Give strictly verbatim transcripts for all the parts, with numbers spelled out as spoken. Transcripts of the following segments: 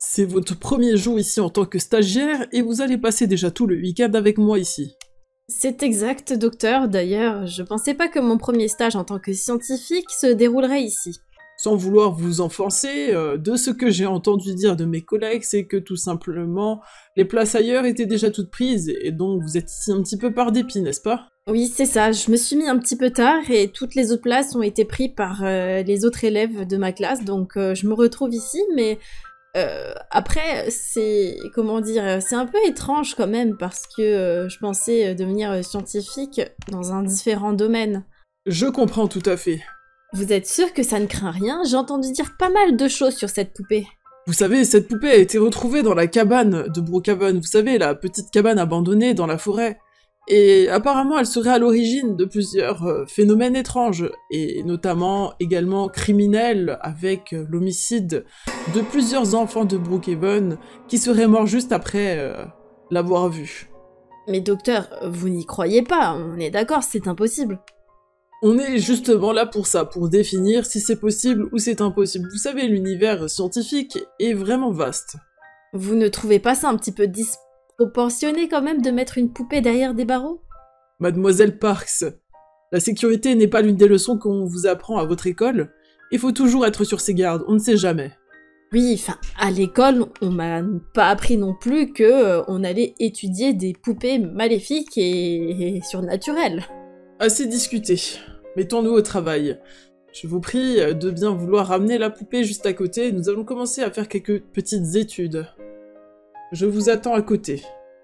C'est votre premier jour ici en tant que stagiaire et vous allez passer déjà tout le week-end avec moi ici. C'est exact, docteur. D'ailleurs, je pensais pas que mon premier stage en tant que scientifique se déroulerait ici. Sans vouloir vous enfoncer, euh, de ce que j'ai entendu dire de mes collègues, c'est que tout simplement, les places ailleurs étaient déjà toutes prises, et donc vous êtes ici un petit peu par dépit, n'est-ce pas? Oui, c'est ça. Je me suis mis un petit peu tard et toutes les autres places ont été prises par euh, les autres élèves de ma classe, donc euh, je me retrouve ici, mais euh, après, c'est... comment dire? C'est un peu étrange quand même, parce que euh, je pensais devenir scientifique dans un différent domaine. Je comprends tout à fait. Vous êtes sûr que ça ne craint rien? J'ai entendu dire pas mal de choses sur cette poupée. Vous savez, cette poupée a été retrouvée dans la cabane de Brookhaven, vous savez, la petite cabane abandonnée dans la forêt. Et apparemment, elle serait à l'origine de plusieurs euh, phénomènes étranges, et notamment également criminels, avec euh, l'homicide de plusieurs enfants de Brookhaven qui seraient morts juste après euh, l'avoir vue. Mais docteur, vous n'y croyez pas, on est d'accord, c'est impossible. On est justement là pour ça, pour définir si c'est possible ou c'est impossible. Vous savez, l'univers scientifique est vraiment vaste. Vous ne trouvez pas ça un petit peu disproportionné quand même de mettre une poupée derrière des barreaux? Mademoiselle Parks, la sécurité n'est pas l'une des leçons qu'on vous apprend à votre école. Il faut toujours être sur ses gardes, on ne sait jamais. Oui, enfin, à l'école, on m'a pas appris non plus que euh, on allait étudier des poupées maléfiques et, et surnaturelles. Assez discuté. Mettons-nous au travail. Je vous prie de bien vouloir ramener la poupée juste à côté, nous allons commencer à faire quelques petites études. Je vous attends à côté.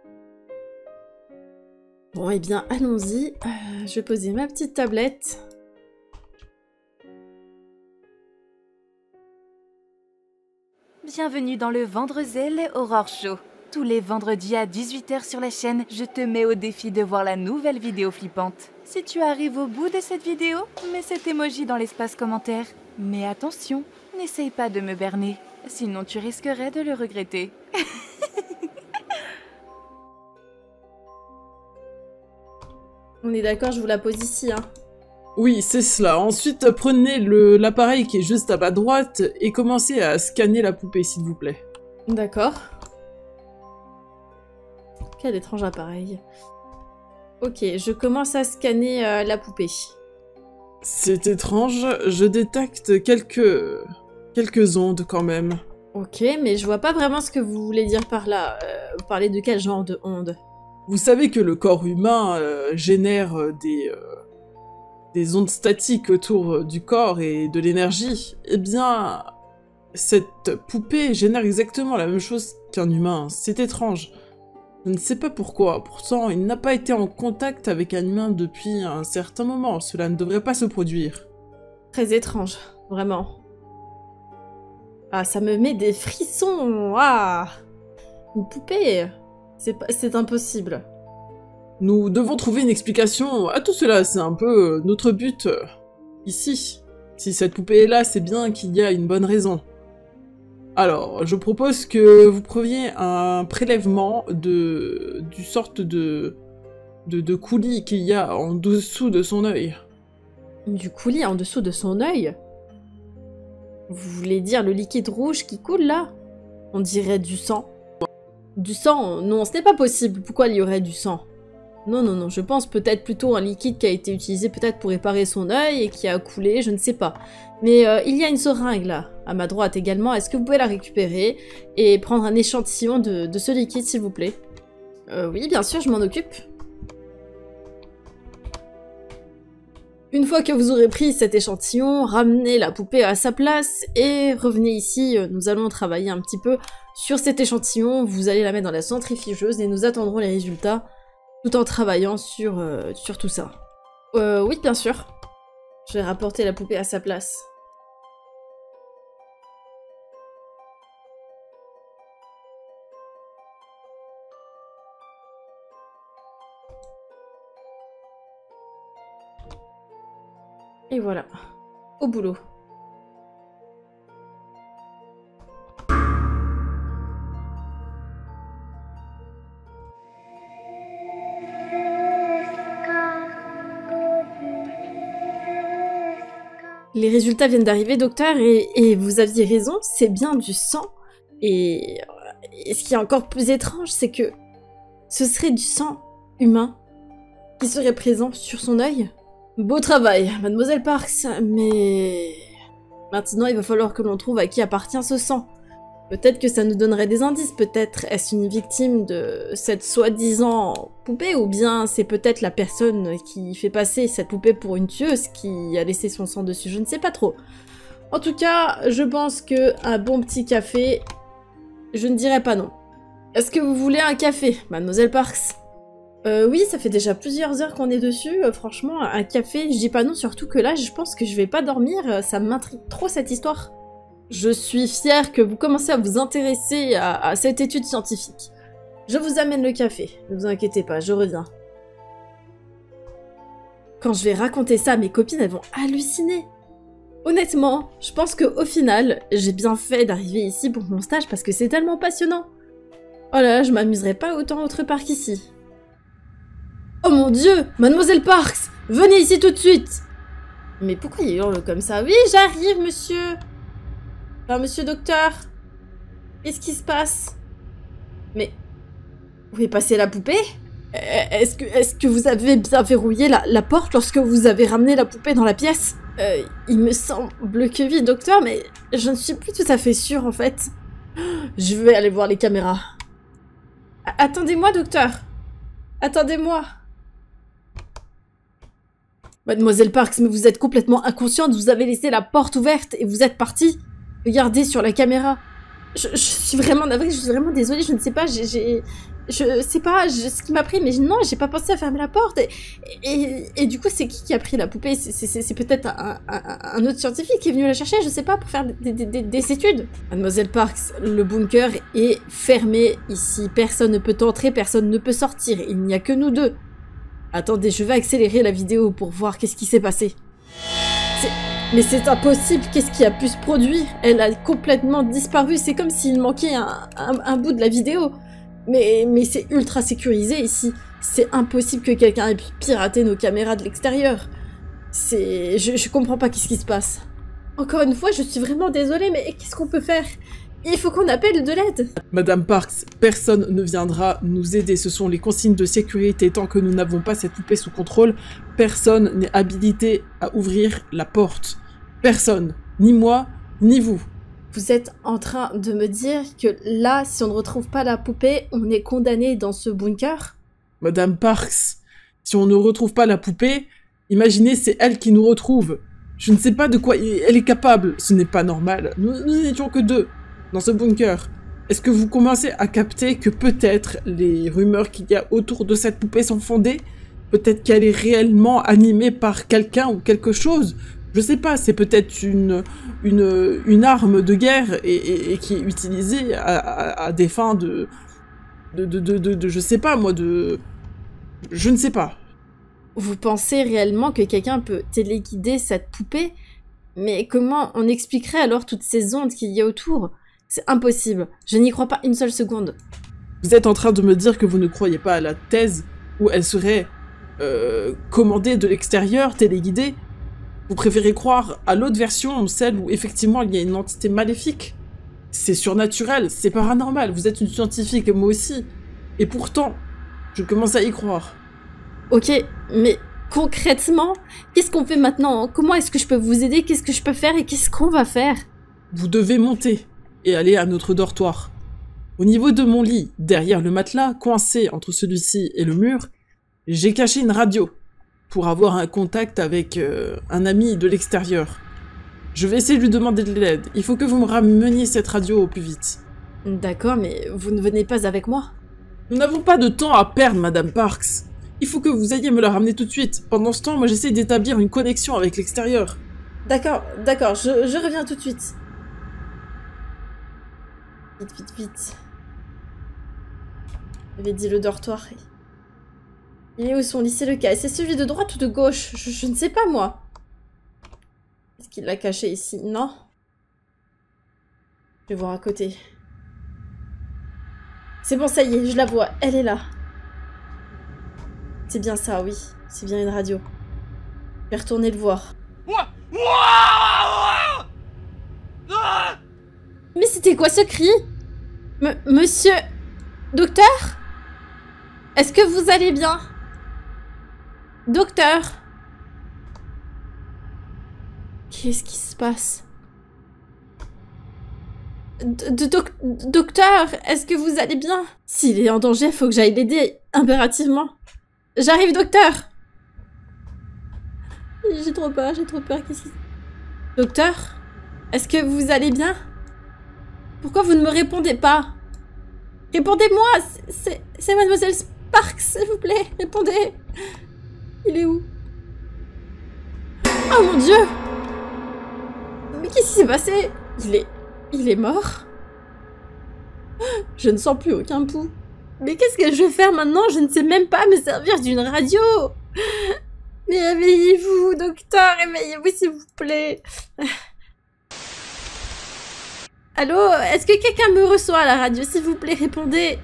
Bon, eh bien, allons-y. Euh, je vais poser ma petite tablette. Bienvenue dans le Vendrezel Horror Show. Tous les vendredis à dix-huit heures sur la chaîne, je te mets au défi de voir la nouvelle vidéo flippante. Si tu arrives au bout de cette vidéo, mets cet emoji dans l'espace commentaire. Mais attention, n'essaye pas de me berner, sinon tu risquerais de le regretter. On est d'accord, je vous la pose ici, hein. Oui, c'est cela. Ensuite, prenez le- l'appareil qui est juste à ma droite et commencez à scanner la poupée, s'il vous plaît. D'accord. Quel étrange appareil. Ok, je commence à scanner euh, la poupée. C'est étrange, je détecte quelques... quelques ondes quand même. Ok, mais je vois pas vraiment ce que vous voulez dire par là. Euh, vous parlez de quel genre de onde? Vous savez que le corps humain euh, génère euh, des... euh, des ondes statiques autour euh, du corps et de l'énergie. Eh bien, cette poupée génère exactement la même chose qu'un humain. C'est étrange. Je ne sais pas pourquoi. Pourtant, il n'a pas été en contact avec un humain depuis un certain moment. Cela ne devrait pas se produire. Très étrange, vraiment. Ah, ça me met des frissons. Ah, une poupée. C'est pas- c'est impossible. Nous devons trouver une explication à tout cela. C'est un peu euh, notre but euh, ici. Si cette poupée est là, c'est bien qu'il y a une bonne raison. Alors, je propose que vous preniez un prélèvement de... du sorte de... de, de coulis qu'il y a en dessous de son œil. Du coulis en dessous de son œil? Vous voulez dire le liquide rouge qui coule là? On dirait du sang. Du sang? Non, ce n'est pas possible. Pourquoi il y aurait du sang? Non, non, non, je pense peut-être plutôt un liquide qui a été utilisé peut-être pour réparer son œil et qui a coulé, je ne sais pas. Mais euh, il y a une seringue là, à ma droite également. Est-ce que vous pouvez la récupérer et prendre un échantillon de, de ce liquide, s'il vous plaît? euh, Oui, bien sûr, je m'en occupe. Une fois que vous aurez pris cet échantillon, ramenez la poupée à sa place et revenez ici. Nous allons travailler un petit peu sur cet échantillon. Vous allez la mettre dans la centrifugeuse et nous attendrons les résultats tout en travaillant sur, euh, sur tout ça. Euh, oui, bien sûr. Je vais rapporter la poupée à sa place. Et voilà. Au boulot. Les résultats viennent d'arriver, docteur, et, et vous aviez raison, c'est bien du sang. Et, et ce qui est encore plus étrange, c'est que ce serait du sang humain qui serait présent sur son œil. Beau travail, Mademoiselle Parks, mais... Maintenant, il va falloir que l'on trouve à qui appartient ce sang. Peut-être que ça nous donnerait des indices, peut-être est-ce une victime de cette soi-disant poupée, ou bien c'est peut-être la personne qui fait passer cette poupée pour une tueuse qui a laissé son sang dessus, je ne sais pas trop. En tout cas, je pense que un bon petit café, je ne dirais pas non. Est-ce que vous voulez un café, Mademoiselle Parks? Euh, oui, ça fait déjà plusieurs heures qu'on est dessus, euh, franchement, un café, je dis pas non, surtout que là, je pense que je vais pas dormir, ça m'intrigue trop cette histoire. Je suis fière que vous commencez à vous intéresser à, à cette étude scientifique. Je vous amène le café, ne vous inquiétez pas, je reviens. Quand je vais raconter ça à mes copines, elles vont halluciner. Honnêtement, je pense qu'au final, j'ai bien fait d'arriver ici pour mon stage parce que c'est tellement passionnant. Oh là là, je m'amuserais pas autant autre part qu'ici. Oh mon dieu, Mademoiselle Parks, venez ici tout de suite. Mais pourquoi il hurle comme ça? Oui, j'arrive, monsieur. Enfin, monsieur docteur, qu'est-ce qui se passe? Mais, où est passée la poupée? Est-ce que, est-ce que vous avez bien verrouillé la, la porte lorsque vous avez ramené la poupée dans la pièce? euh, Il me semble que oui, docteur, mais je ne suis plus tout à fait sûre, en fait. Je vais aller voir les caméras. Attendez-moi, docteur. Attendez-moi. Mademoiselle Parks, mais vous êtes complètement inconsciente, vous avez laissé la porte ouverte et vous êtes partie. Regardez sur la caméra. Je, je suis vraiment navrée, je suis vraiment désolée, je ne sais pas, j'ai... Je sais pas je, ce qui m'a pris, mais non, j'ai pas pensé à fermer la porte. Et, et, et du coup, c'est qui qui a pris la poupée? C'est peut-être un, un, un autre scientifique qui est venu la chercher, je sais pas, pour faire des, des, des, des études. Mademoiselle Parks, le bunker est fermé ici. Personne ne peut entrer, personne ne peut sortir. Il n'y a que nous deux. Attendez, je vais accélérer la vidéo pour voir qu'est-ce qui s'est passé. Mais c'est impossible, qu'est-ce qui a pu se produire? Elle a complètement disparu, c'est comme s'il manquait un, un, un bout de la vidéo. Mais, mais c'est ultra sécurisé ici. C'est impossible que quelqu'un ait piraté nos caméras de l'extérieur. C'est... Je, je comprends pas qu'est-ce qui se passe. Encore une fois, je suis vraiment désolée, mais qu'est-ce qu'on peut faire? Il faut qu'on appelle de l'aide. Madame Parks, personne ne viendra nous aider. Ce sont les consignes de sécurité. Tant que nous n'avons pas cette poupée sous contrôle, personne n'est habilité à ouvrir la porte. Personne. Ni moi, ni vous. Vous êtes en train de me dire que là, si on ne retrouve pas la poupée, on est condamné dans ce bunker? Madame Parks, si on ne retrouve pas la poupée, imaginez c'est elle qui nous retrouve. Je ne sais pas de quoi elle est capable. Ce n'est pas normal. Nous, nous n'étions que deux dans ce bunker. Est-ce que vous commencez à capter que peut-être les rumeurs qu'il y a autour de cette poupée sont fondées? Peut-être qu'elle est réellement animée par quelqu'un ou quelque chose? Je sais pas, c'est peut-être une, une, une arme de guerre et, et, et qui est utilisée à, à, à des fins de de, de, de, de, de... Je sais pas, moi, de... Je ne sais pas. Vous pensez réellement que quelqu'un peut téléguider cette poupée? Mais comment on expliquerait alors toutes ces ondes qu'il y a autour? C'est impossible. Je n'y crois pas une seule seconde. Vous êtes en train de me dire que vous ne croyez pas à la thèse où elle serait euh, commandée de l'extérieur, téléguidée? Vous préférez croire à l'autre version, celle où effectivement il y a une entité maléfique? C'est surnaturel, c'est paranormal, vous êtes une scientifique et moi aussi. Et pourtant, je commence à y croire. Ok, mais concrètement, qu'est-ce qu'on fait maintenant? Comment est-ce que je peux vous aider? Qu'est-ce que je peux faire et qu'est-ce qu'on va faire? Vous devez monter et aller à notre dortoir. Au niveau de mon lit, derrière le matelas, coincé entre celui-ci et le mur, j'ai caché une radio pour avoir un contact avec euh, un ami de l'extérieur. Je vais essayer de lui demander de l'aide. Il faut que vous me rameniez cette radio au plus vite. D'accord, mais vous ne venez pas avec moi? Nous n'avons pas de temps à perdre, Madame Parks. Il faut que vous ayez me la ramener tout de suite. Pendant ce temps, moi j'essaie d'établir une connexion avec l'extérieur. D'accord, d'accord, je, je reviens tout de suite. Vite, vite, vite. J'avais dit le dortoir. Il est où son lit? C'est lequel? C'est celui de droite ou de gauche? je, je ne sais pas, moi. Est-ce qu'il l'a caché ici? Non. Je vais voir à côté. C'est bon, ça y est, je la vois. Elle est là. C'est bien ça, oui. C'est bien une radio. Je vais retourner le voir. Mais c'était quoi ce cri? M- Monsieur... Docteur? Est-ce que vous allez bien? Docteur? Qu'est-ce qui se passe? D- doc- Docteur, est-ce que vous allez bien? S'il est en danger, il faut que j'aille l'aider impérativement. J'arrive, docteur! J'ai trop peur, j'ai trop peur. Qu'est-ce qui... Docteur? Est-ce que vous allez bien? Pourquoi vous ne me répondez pas? Répondez-moi! C'est Mademoiselle Sparks, s'il vous plaît! Répondez! Il est où? Oh mon Dieu! Mais qu'est-ce qui s'est passé? Il est... Il est mort? Je ne sens plus aucun pouls. Mais qu'est-ce que je vais faire maintenant? Je ne sais même pas me servir d'une radio! Mais réveillez-vous, docteur! Réveillez-vous, s'il vous plaît! Allô? Est-ce que quelqu'un me reçoit à la radio? S'il vous plaît, répondez!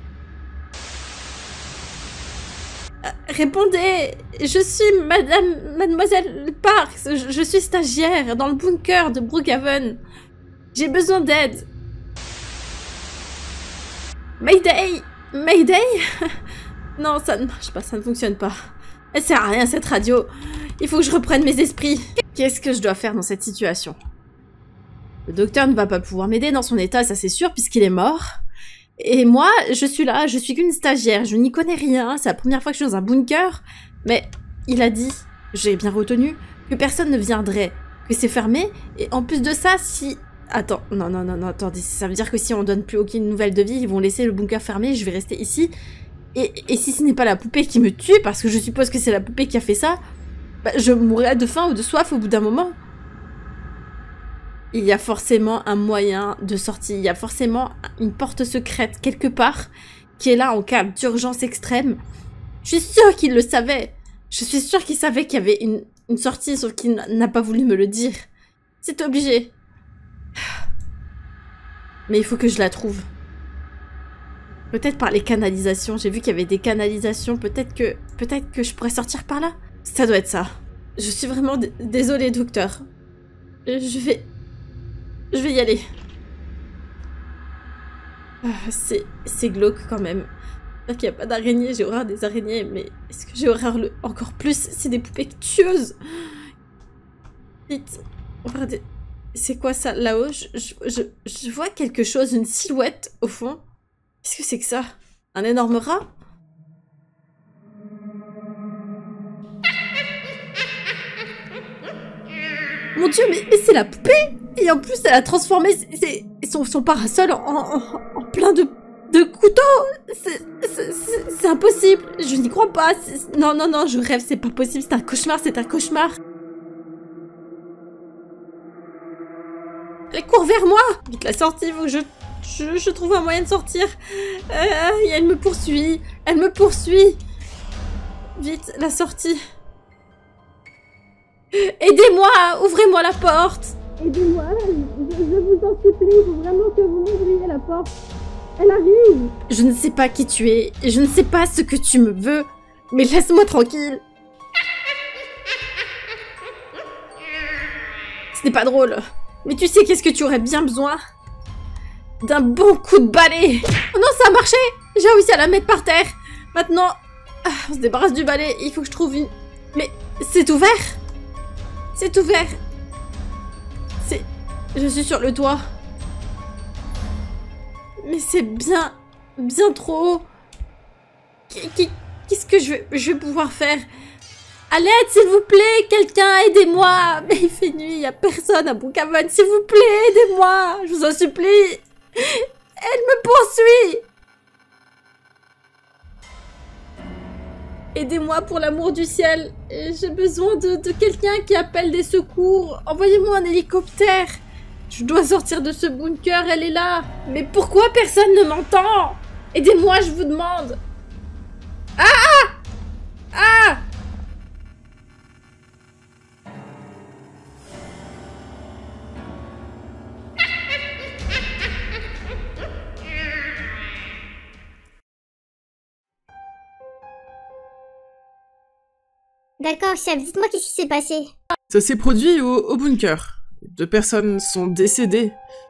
Euh, répondez! Je suis Madame... Mademoiselle Parks. Je, je suis stagiaire dans le bunker de Brookhaven. J'ai besoin d'aide. Mayday! Mayday? Non, ça ne marche pas, ça ne fonctionne pas. Elle sert à rien, cette radio. Il faut que je reprenne mes esprits. Qu'est-ce que je dois faire dans cette situation? Le docteur ne va pas pouvoir m'aider dans son état, ça c'est sûr, puisqu'il est mort. Et moi, je suis là, je suis qu'une stagiaire, je n'y connais rien, c'est la première fois que je suis dans un bunker. Mais il a dit, j'ai bien retenu, que personne ne viendrait, que c'est fermé. Et en plus de ça, si... Attends, non, non, non, non, attendez, ça veut dire que si on donne plus aucune nouvelle de vie, ils vont laisser le bunker fermé, je vais rester ici. Et, et si ce n'est pas la poupée qui me tue, parce que je suppose que c'est la poupée qui a fait ça, bah, je mourrai de faim ou de soif au bout d'un moment. Il y a forcément un moyen de sortie, il y a forcément une porte secrète quelque part qui est là en cas d'urgence extrême. Je suis sûre qu'il le savait. Je suis sûre qu'il savait qu'il y avait une, une sortie, sauf qu'il n'a pas voulu me le dire. C'est obligé. Mais il faut que je la trouve. Peut-être par les canalisations. J'ai vu qu'il y avait des canalisations. Peut-être que, peut-être que je pourrais sortir par là. Ça doit être ça. Je suis vraiment désolée, docteur. Je vais... Je vais y aller. Ah, c'est... C'est glauque quand même. J'espère qu'il n'y a pas d'araignées. J'ai horreur des araignées. Mais est-ce que j'ai horreur le... encore plus? C'est des poupées tueuses. Vite. Regardez. C'est quoi ça là-haut? je, je, je, je vois quelque chose, une silhouette au fond. Qu'est-ce que c'est que ça? Un énorme rat? Mon Dieu, mais, mais c'est la poupée! Et en plus, elle a transformé ses, son, son parasol en, en, en plein de, de couteaux! C'est impossible! Je n'y crois pas! Non, non, non, je rêve, c'est pas possible, c'est un cauchemar, c'est un cauchemar! Elle court vers moi! Vite la sortie, il faut que je, je, je trouve un moyen de sortir. Euh, et elle me poursuit. Elle me poursuit. Vite, la sortie. Aidez-moi! Ouvrez-moi la porte! Aidez-moi, je, je vous en supplie, il faut vraiment que vous m'ouvriez la porte. Elle arrive! Je ne sais pas qui tu es, je ne sais pas ce que tu me veux, mais laisse-moi tranquille. Ce n'est pas drôle. Mais tu sais qu'est-ce que tu aurais bien besoin? D'un bon coup de balai. Oh non, ça a marché. J'ai réussi à la mettre par terre. Maintenant, ah, on se débarrasse du balai. Il faut que je trouve une... Mais c'est ouvert. C'est ouvert. C'est... Je suis sur le toit. Mais c'est bien... Bien trop haut. Qu'est-ce que je vais, je vais pouvoir faire? À l'aide, s'il vous plaît, quelqu'un, aidez-moi. Mais il fait nuit, il n'y a personne à Brookhaven. S'il vous plaît, aidez-moi. Je vous en supplie. Elle me poursuit. Aidez-moi pour l'amour du ciel. J'ai besoin de, de quelqu'un qui appelle des secours. Envoyez-moi un hélicoptère. Je dois sortir de ce bunker, elle est là. Mais pourquoi personne ne m'entend? Aidez-moi, je vous demande. Ah! Ah! D'accord, chef, dites-moi qu'est-ce qui s'est passé. Ça s'est produit au, au bunker. Deux personnes sont décédées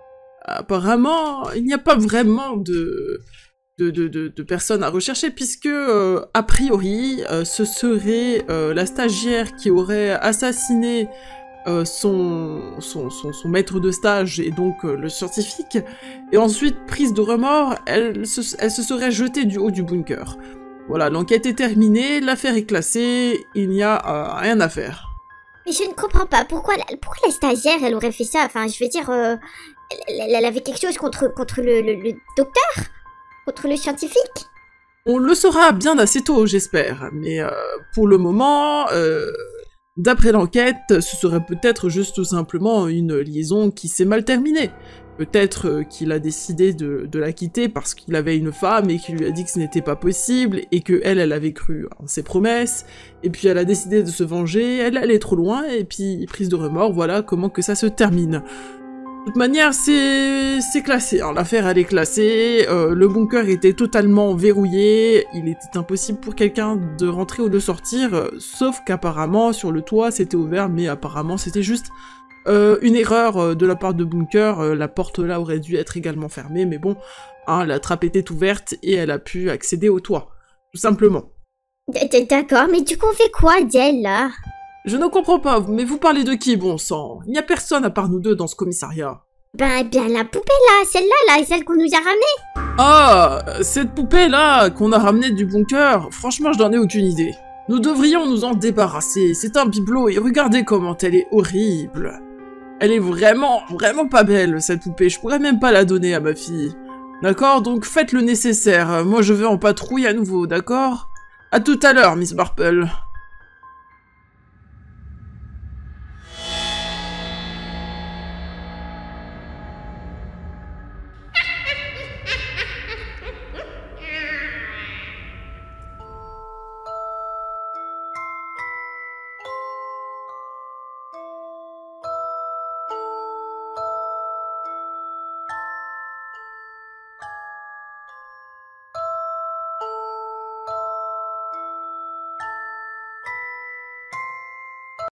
apparemment, il n'y a pas vraiment de, de, de, de, de personnes à rechercher, puisque, euh, a priori, euh, ce serait euh, la stagiaire qui aurait assassiné euh, son, son, son, son maître de stage, et donc euh, le scientifique, et ensuite, prise de remords, elle se, elle se serait jetée du haut du bunker. Voilà, l'enquête est terminée, l'affaire est classée, il n'y a euh, rien à faire. Mais je ne comprends pas, pourquoi la, pourquoi la stagiaire, elle aurait fait ça? Enfin, je veux dire, euh, elle, elle avait quelque chose contre, contre le, le, le docteur? Contre le scientifique? On le saura bien assez tôt, j'espère, mais euh, pour le moment, euh, d'après l'enquête, ce serait peut-être juste tout simplement une liaison qui s'est mal terminée. Peut-être euh, qu'il a décidé de, de la quitter parce qu'il avait une femme et qu'il lui a dit que ce n'était pas possible, et que elle, elle avait cru en ses promesses, et puis elle a décidé de se venger, elle allait trop loin, et puis prise de remords, voilà comment que ça se termine. De toute manière, c'est c'est classé, hein. L'affaire elle est classée, euh, le bunker était totalement verrouillé, il était impossible pour quelqu'un de rentrer ou de sortir, euh, sauf qu'apparemment sur le toit c'était ouvert, mais apparemment c'était juste euh, une erreur euh, de la part de bunker, euh, la porte là aurait dû être également fermée, mais bon, hein, la trappe était ouverte et elle a pu accéder au toit, tout simplement. D'accord, mais du coup on fait quoi d'elle là? Je ne comprends pas, mais vous parlez de qui, bon sang? Il n'y a personne à part nous deux dans ce commissariat. Ben, bien la poupée là, celle-là, là, celle qu'on nous a ramenée. Ah, cette poupée-là qu'on a ramenée du bunker, franchement je n'en ai aucune idée. Nous devrions nous en débarrasser, c'est un bibelot et regardez comment elle est horrible. Elle est vraiment, vraiment pas belle cette poupée, je pourrais même pas la donner à ma fille. D'accord, donc faites le nécessaire, moi je vais en patrouille à nouveau, d'accord? À tout à l'heure, Miss Marple.